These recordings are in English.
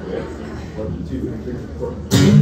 1, 2, 3, 4.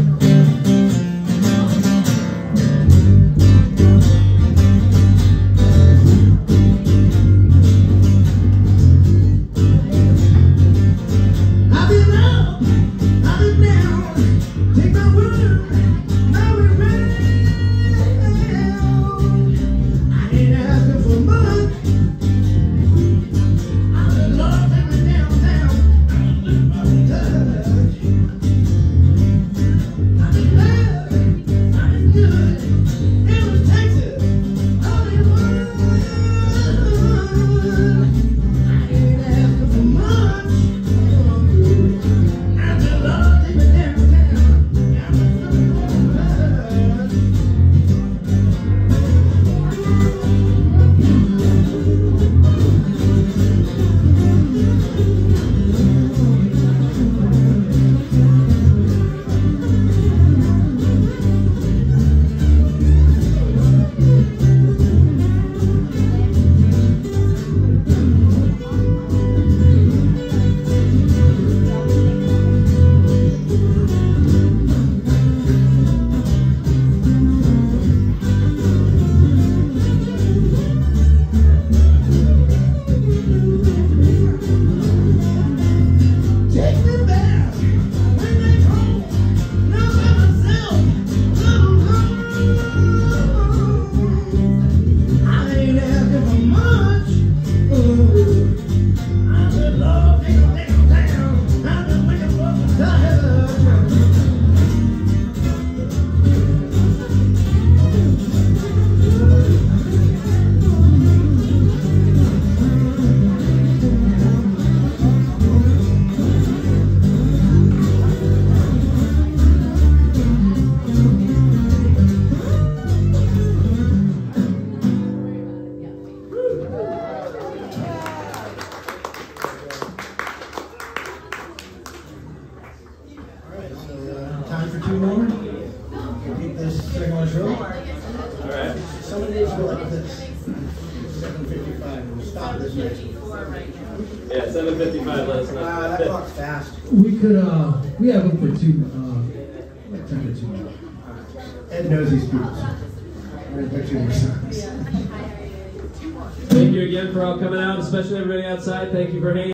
Time for 2 more. Repeat this second one drill. Alright. Some of these go like this. 7:55. We'll stop this next one. Yeah, 7:55. Let us know. That clock's fast. We could, we have them for 2, time for 2 more. Ed knows these people. We're going to put 2 more songs. Thank you again for all coming out, especially everybody outside. Thank you for hanging.